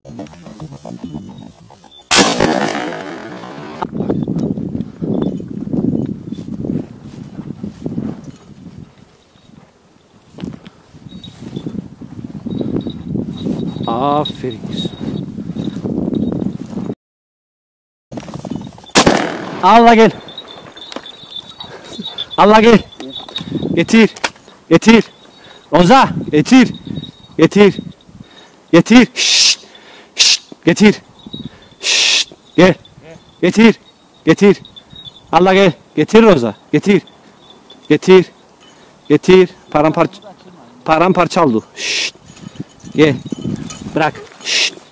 Aferin. Allah gel. Allah gel. Getir. Getir. Oza getir. Getir. Getir. Şşt. Şşt. Getir. Şşt. Gel. Getir. Getir. Allah gel. Getir Roza. Getir. Getir. Getir. Paramparça oldu. Şşt. Gel. Bırak. Şşt.